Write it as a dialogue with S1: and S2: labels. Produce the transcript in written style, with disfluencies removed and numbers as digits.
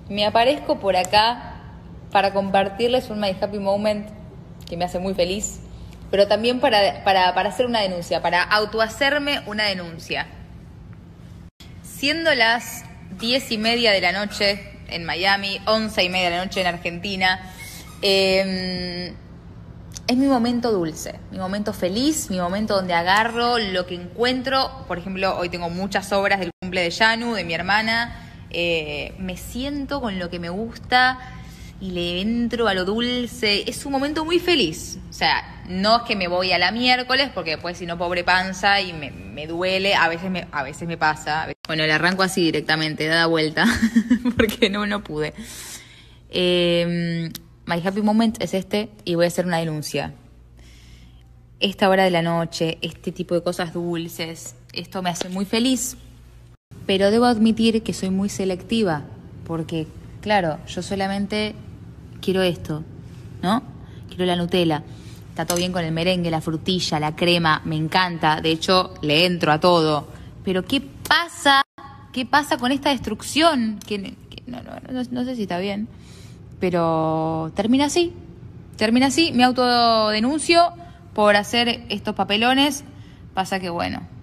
S1: Me aparezco por acá para compartirles un My Happy Moment que me hace muy feliz, pero también para hacer una denuncia, para autohacerme una denuncia. Siendo las 10:30 de la noche en Miami, 11:30 de la noche en Argentina, es mi momento dulce, mi momento feliz, mi momento donde agarro lo que encuentro. Por ejemplo, hoy tengo muchas obras del cumple de Yanu, de mi hermana. Me siento con lo que me gusta y le entro a lo dulce. Es un momento muy feliz. O sea, no es que me voy a la miércoles, porque después si no, pobre panza y me duele. A veces me pasa. Bueno, le arranco así directamente, da vuelta, porque no pude. My Happy Moment es este y voy a hacer una denuncia. Esta hora de la noche, este tipo de cosas dulces, esto me hace muy feliz. Pero debo admitir que soy muy selectiva, porque, claro, yo solamente quiero esto, ¿no? Quiero la Nutella. Está todo bien con el merengue, la frutilla, la crema, me encanta. De hecho, le entro a todo. Pero ¿qué pasa? ¿Qué pasa con esta destrucción? No sé si está bien. Pero termina así, me autodenuncio por hacer estos papelones. Pasa que bueno,